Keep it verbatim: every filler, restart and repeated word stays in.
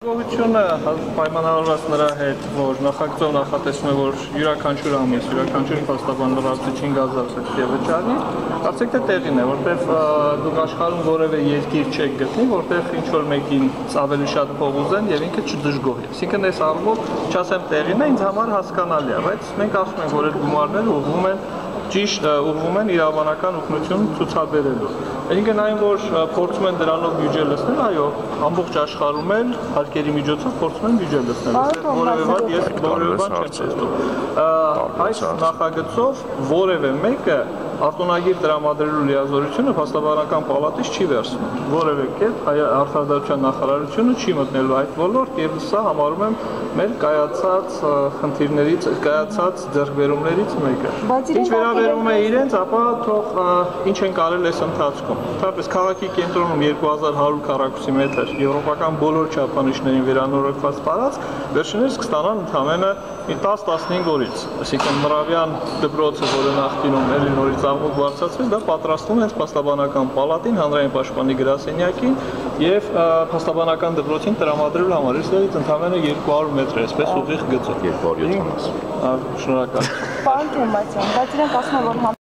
Գողությունը պայմանավորված նրա հետ, որ նախագծով նախատեսում է, որ յուրաքանչյուր ամիս, յուրաքանչյուր փաստաբան լրացուցիչին գազած պետք է վճարի, կարծեք թե տեղին է, որտեղ դուք աշխարհում որևէ երկիր չեք գտնի, որտեղ ինչ որ մեկին ավելի շատ փող ուզեն եւ ինքը չդժգոհի։ Այսինքն այս առումով չասեմ տեղին է, ինձ համար հասկանալի է, բայց մենք ասում ենք, որ այդ գումարները ուղղվում են ճիշտ ուղղվում են իրավանական օգնություն ցուցաբերելու։ Այսինքն այն, որ փորձում են դրանով բյուջե լցնել, այո, ամբողջ աշխարհում էլ հարկերի միջոցով փորձում են բյուջե լցնել։ Որևէ բան ես որևէ բան չեմ տեսնում։ Այս նախագծով որևէ մեկը արտոնագիր տրամադրելու լիազորությունը փաստաբանական պալատից չի վերցնում։ Որևէ կերպ արտադրության նախարարությունը չի մտնելու այդ ոլորտ եւ սա համարում եմ մեր կայացած խնդիրներից, կայացած ձեռքբերումներից մեկը։ Ինչ վերաբերում է իրենց, ապա թող ինչ են կարել այս ընթացքում։ Ընդհանրապես քաղաքի կենտրոնում երկու հազար հարյուր քառակուսի մետր եվրոպական բոլոր չափանիշներին վերանորոգված տարածք վերջիններս կստանան ընդամենը տասը տասնհինգ օրից։ Այսինքն Մռավյան դպրոցը, որը նախկինում էլի նորից աղմուկ բարձրացվեց, դա պատրաստվում է փաստաբանական պալատին, հանրային պաշտպանի գրասենյակին եւ փաստաբանական դպրոցին տրամադրելու համար։ Այստեղից ընդամենը երկու հարյուր մետր է, այսպես ուղիղ գծով։ երկու հարյուր յոթանասուն։ Շնորհակալ։ Պարոն Թեմասյան, բայց իրենք ասում են, որ